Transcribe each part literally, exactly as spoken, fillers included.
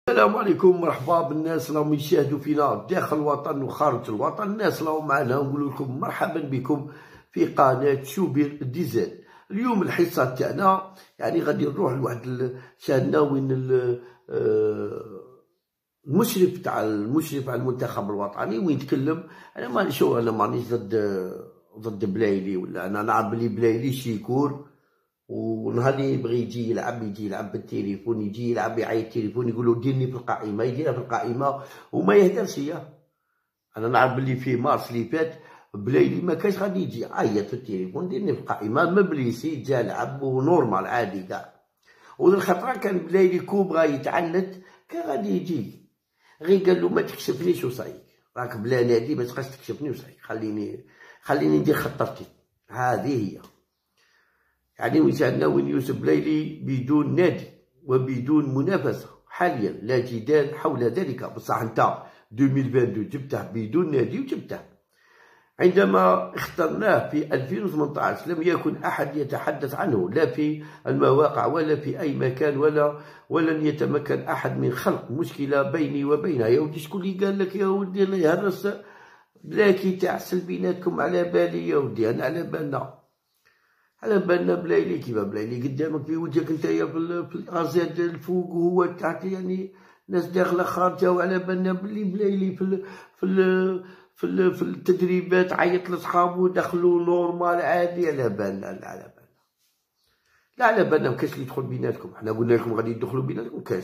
السلام عليكم، مرحبا بالناس راهم يشاهدوا فينا داخل الوطن وخارج الوطن. الناس راهم معنا، نقول لكم مرحبا بكم في قناه شوبير ديزاين. اليوم الحصه تاعنا يعني غادي نروح لواحد شاهدنا وين المشرف تاع المشرف على المنتخب الوطني وين يتكلم. انا ما شو انا مانيش ضد ضد بلايلي، ولا انا نعرف بلي بلايلي شيكور، ونهار اللي يبغي يجي يلعب يجي يلعب بالتليفون، يجي يلعب يعيط التليفون يقولوا ديرني في القائمه، يديرها في القائمه وما يهدرش. انا نعرف بلي في مارس اللي فات بلايلي ما كانش غادي يجي عيط في التليفون ديرني في القائمه، مبليسي جا لعب ونورمال عادي كاع. والخطره كان بلايلي كو بغا يتعنت كان غادي يجي، غير قال له ما تكشفنيش وصايك، راك بلا نادي ما تبقاش تكشفني وصايك، خليني خليني ندير خطرتي. هذه هي يعني وجدنا وين يوسف بلايلي بدون نادي وبدون منافسه حاليا، لا جدال حول ذلك. بصح انت ألفين واثنين وعشرين جبته بدون نادي وجبته. عندما اخترناه في ألفين وثمنطاش لم يكن احد يتحدث عنه، لا في المواقع ولا في اي مكان، ولا ولن يتمكن احد من خلق مشكله بيني وبينه. يا ودي شكون اللي قال لك يا ودي الله يهرس بلاكي تاع بيناتكم؟ على بالي يا ودي، انا على بالنا على بالنا بلايلي كيما بلايلي قدامك في وجهك نتايا في الغازات الفوق وهو تحت، يعني ناس داخله خارجه، وعلى بالنا بلي بلايلي في ال في ال في, ال في التدريبات عيط لصحابو دخلوا نورمال عادي. على بالنا لا على بالنا لا على بالنا مكاش اللي يدخل بيناتكم. حنا قلنا لكم غادي يدخلوا بيناتكم كاش.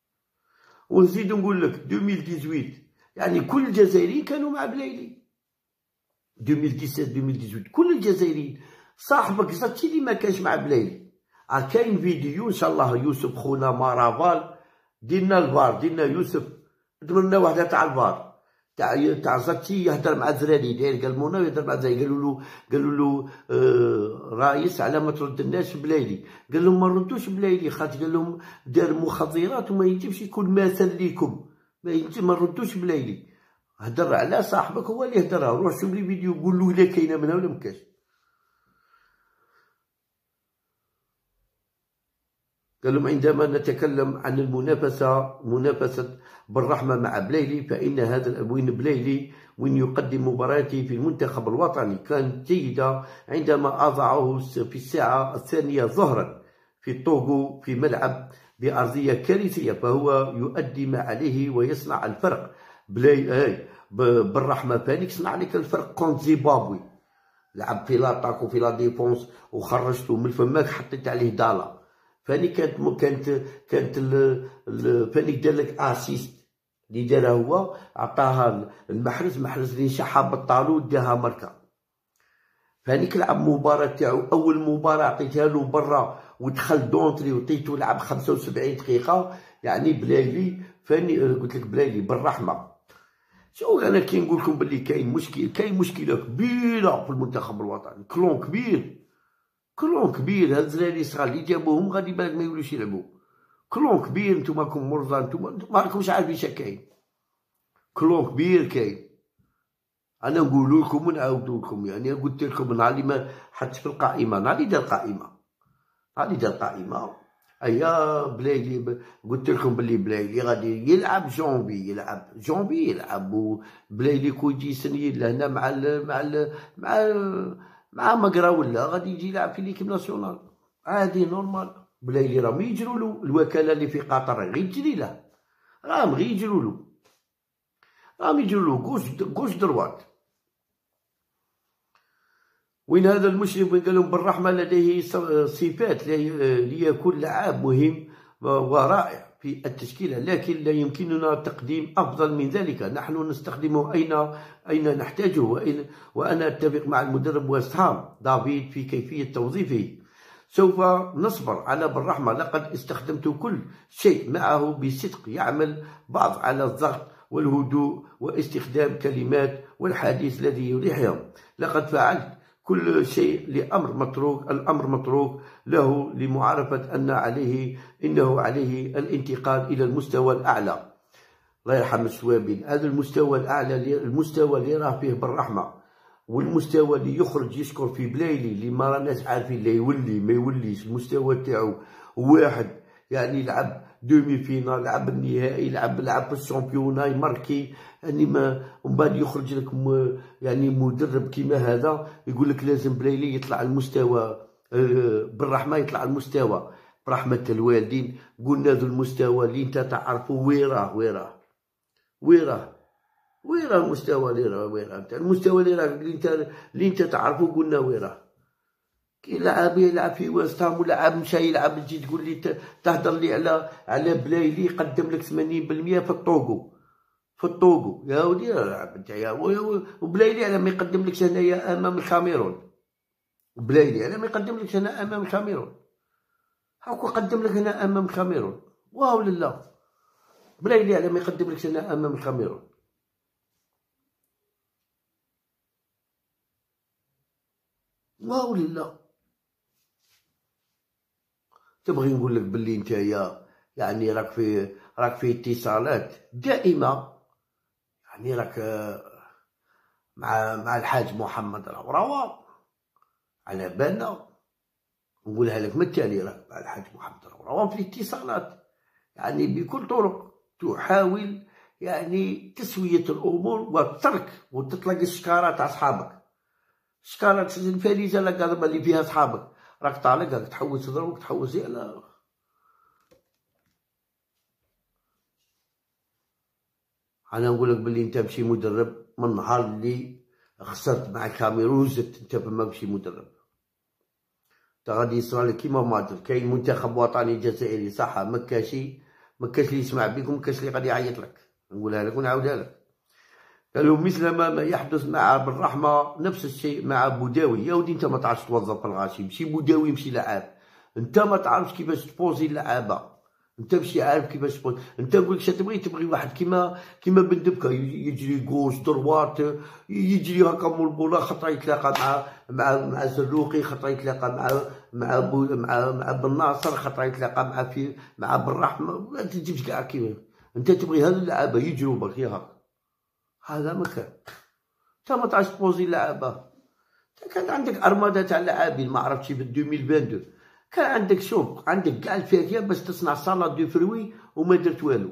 ونزيد نقول لك ألفين وثمانية عشر يعني كل الجزائريين كانوا مع بلايلي. ألفين وسبعطاش ألفين وثمانية عشر كل الجزائريين. صاحبك زاتشي اللي ما كانش مع بلايلي. راه كاين فيديو ان شاء الله يوسف خونا مارافال ديرنا الفار، ديرنا يوسف درنا واحده تاع الفار تاع تاع زاتشي يهدر مع الزراري، داير قال مونا يهدر مع الزراري، قالوا له قالوا له آه رايس على ما تردناش بلايلي، قال لهم ما ردوش بلايلي خاطر قال لهم دار مخدرات وما يجيبش يكون مثل ليكم، ما يجي ما ردوش بلايلي. هدر على صاحبك هو اللي هدرها، روح شوف لي فيديو قول له الا كاينه منها ولا مكاش. قال لهم عندما نتكلم عن المنافسة منافسة بالرحمة مع بلايلي، فإن هذا وين بلايلي وين يقدم مباراتي في المنتخب الوطني كانت جيدة عندما أضعه في الساعة الثانية ظهرا في طوغو في ملعب بأرضية كارثية، فهو يؤدي ما عليه ويصنع الفرق. بلاي بالرحمة فانيك صنع لك الفرق كونت زيمبابوي، لعب في لاطاك وفي لا ديفونس وخرجته من فماك حطيت عليه دالا. فاني كانت كانت كانت فاني دار لك اسيست اللي دارها هو، عطاها المحرز، محرز اللي نشحها بالطالو داها مركه. فانيك لعب مباراه تاعو، اول مباراه عطيتها له برا ودخل دونتري وعطيتو لعب خمسة وسبعين دقيقه. يعني بلايلي فاني قلت لك بلايلي بالرحمه. شو انا كي نقول لكم بلي كاين مشكل، كاين مشكله كبيره في المنتخب الوطني، كلون كبير كلون كبير. هاد الزراري صغار اللي جابوهم غادي بالك ما يولوش يلعبوا. كلون كبير، نتوما راكم مرضى، نتوما ما راكمش عارفين اش كاين. كلون كبير كاين. انا نقول لكم ونعاودو لكم، يعني قلت لكم نهار اللي ما حطش في القائمه، نهار اللي دار قائمه نهار اللي دار قائمه ايا بلايلي قلت لكم بلي بلايلي غادي يلعب جونبي، يلعب جونبي يلعب بلايلي كو يجي يسني لهنا مع ال مع ال مع ال مع مقرا ولا غادي يجي يلعب في ليكيب ناسيونال عادي نورمال. بلايلي راهم يجروا له، الوكاله اللي في قطر غير تجري له، راهم غير يجروا له، راهم يجروا له كوش كوش دروات. وين هذا المشرف وين قال لهم بالرحمه لديه صفات ليكون لاعب مهم ورائع في التشكيله، لكن لا يمكننا تقديم افضل من ذلك. نحن نستخدمه اين اين نحتاجه، وإن وانا اتفق مع المدرب ويست هام دافيد في كيفيه توظيفه. سوف نصبر على بالرحمه، لقد استخدمت كل شيء معه بصدق، يعمل بعض على الضغط والهدوء واستخدام كلمات والحديث الذي يريحهم. لقد فعلت كل شيء لأمر متروك الأمر متروك له لمعرفة أن عليه إنه عليه الانتقال إلى المستوى الأعلى. الله يرحم السوابين، هذا المستوى الأعلى المستوى اللي راه فيه بالرحمة، والمستوى اللي يخرج يشكر في بلايلي اللي ما راناش عارفين لا يولي ما يوليش. المستوى تاعو واحد يعني لعب دومي فينال، لعب النهائي، لعب لعب في الشامبيونا يماركي. يعني ما ومن بعد يخرج لك يعني مدرب كيما هذا يقول لك لازم بلايلي يطلع المستوى بالرحمه، يطلع المستوى برحمه الوالدين. قلنا ذو المستوى اللي انت تعرفه ويراه ويراه ويراه ويراه المستوى اللي راه ويراه انت المستوى اللي راه اللي انت اللي انت تعرفه قلنا ويراه. كي لاعب يلعب في ويست هام ولاعب مشى يلعب تجي تقول لي تهضر لي على على بلايلي قدم لك ثمانين بالمية في الطوغو في الطوغو يا ودي لعب نتايا. وبلايلي على ما يقدم لك هنايا امام الكاميرون، بلايلي على ما يقدم لك هنا امام الكاميرون، هاكو قدم لك هنا امام الكاميرون. واو لله بلايلي على ما يقدم لك هنا امام الكاميرون. واو لله. تبغي نقول لك بلي نتايا يعني راك في راك في اتصالات دائمه، يعني راك مع مع الحاج محمد العوراوي على بالنا. نقولها لك من التالي راك مع الحاج محمد العوراوي في الاتصالات، يعني بكل طرق تحاول يعني تسويه الامور والترك وتطلق الشكاره تاع صحابك، شكارات الفريزه لا كاظمه اللي فيها صحابك راك طالق راك تحوس تضربك تحوس على. انا نقول لك بلي انت ماشي مدرب من النهار اللي خسرت مع الكاميرون زدت انت ماشي مدرب. انت غادي يصرى لك كيما مادر كاين منتخب وطني جزائري صح مكاشي مكاش اللي يسمع بك ومكاش اللي غادي يعيط لك. نقولها لك ونعاودها لك. قالوا مثل ما, ما يحدث مع بالرحمه نفس الشيء مع بوداوي. يا ودي انت ما تعرفش توظف في الغاشي، ماشي بوداوي ماشي لاعب، انت ما تعرفش كيفاش تبوزي اللعابه، انت ماشي عارف كيفاش تبوزي. انت نقول لك تبغي تبغي واحد كيما كيما بن دبكه يجري غوش دروات يجري هكا مول البوله، خطره يتلاقى مع مع مع زروقي، خطره يتلاقى مع مع بو مع مع بن ناصر، خطره يتلاقى مع في مع بالرحمه. ما تجيبش كاع كيما انت تبغي هذو اللعابه يجروا برك هكا. هذا ما كان. انت ما تعرفش تبوزي اللعابه. كان عندك ارماده تاع لاعبين ما عرفتش في ألفين واثنين وعشرين كان عندك شوف عندك كاع الفاكهه باش تصنع سالاد دو فروي وما درت والو.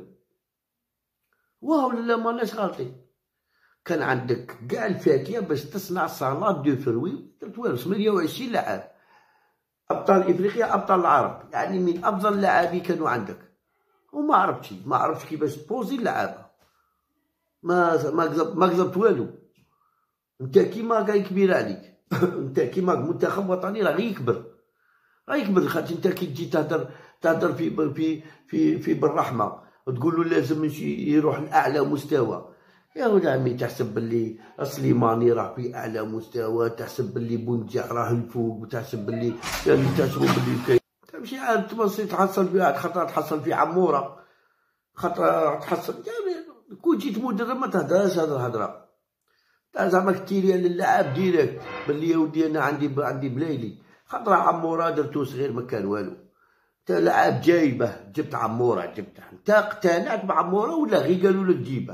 واو لا ماناش غالطين. كان عندك كاع الفاكهه باش تصنع سالاد دو فروي وما درت والو. ثمانية وعشرين لاعب ابطال افريقيا ابطال العرب، يعني من افضل اللاعبين كانوا عندك وما عرفتش ما عرفتش كيفاش تبوزي اللعابه. ما ما كذبت ما كذبت والو. انت كيما غير كبير عليك انت كيما منتخب وطني راه غير يكبر راه يكبر. خاطر انت كي تجي تهدر تهدر في في في في بالرحمه تقول له لازم يروح لاعلى مستوى. يا ولد عمي تحسب باللي سليماني راه في اعلى مستوى، تحسب باللي بونجا راه الفوق، وتحسب باللي يعني تحسب باللي تمشي عاد تبصي تحصل في واحد خطره تحصل في عموره، خطره تحصل يعني كون جيت مدرب ما تهدرش هاد الهضره تاع زعما كتيريا للاعب ديريكت باللي يا ودي انا عندي عندي بلايلي. خاطر عموره درتو صغير ما كان والو. انت لاعب جايبه جبت عموره جبته، انت اقتنعت بعموره ولا غير قالوا لك جيبه؟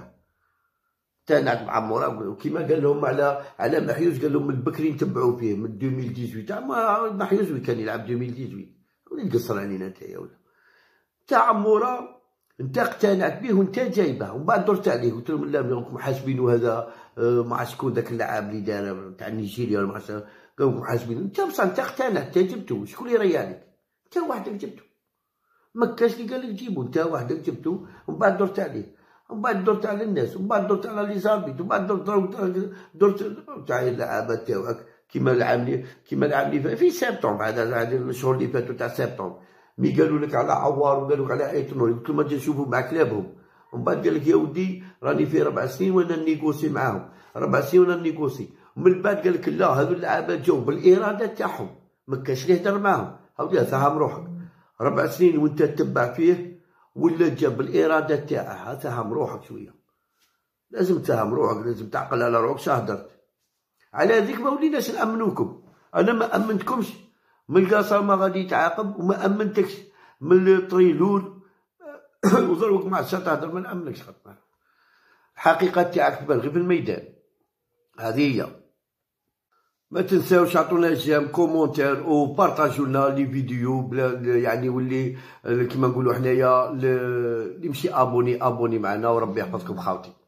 اقتنعت بعموره وكيما قال لهم على على محيوز قال لهم من بكري نتبعوا فيه من ألفين وثمانية عشر. ما محيوز وين كان يلعب ألفين وثمانية عشر وين تقصر علينا انت يا ولد. انت عموره انت اقتنعت به وانت جايبه ومن بعد درت عليه قلت لهم لا راكم حاسبينه هذا ما عرفت شكون ذاك اللاعب اللي دار تاع نيجيريا ولا ما عرفت قالوا حاسبين. انت بصح انت اقتنعت انت جبتو. شكون اللي ريالك؟ انت وحدك جبتو. ما كاش اللي قال لك جيبو، انت وحدك جبتو ومن بعد درت عليه ومن بعد درت على الناس ومن بعد درت على لي زابيت ومن بعد درت درت تاع اللعابه تاعك كيما العام كيما العام اللي في سبتمبر. هذا الشهور اللي فاتوا تاع سبتمبر مي قالوا لك على عوار وقالوا لك على ايتنور قلت لهم اجي نشوفوا مع كلابهم. ومن بعد قال لك يا ودي راني في ربع سنين وانا نيغوسي معاهم، ربع سنين وانا نيغوسي. ومن بعد قال لك لا هذو اللعابه جاو بالاراده تاعهم ما كاش اللي يهدر معاهم. هاودي فهم روحك ربع سنين وانت تتبع فيه ولا جا بالاراده تاعه. فهم روحك شويه، لازم تفهم روحك، لازم تعقل على روحك. شهدرت على ذيك ما وليناش نامنوكم. انا ما امنتكمش من القاصه ما غادي يتعاقب وما امنتكش من الطريلول وضربك مع الشط تهدر ما نامنكش. خاطر الحقيقه تاعك تبان غير في الميدان. هذه هي ما تنساوش عطونا جيم كومونتير وبارطاجوا لنا لي فيديو بلا يعني، واللي كيما نقولوا حنايا اللي ماشي ابوني ابوني معنا، وربي يحفظكم خاوتي.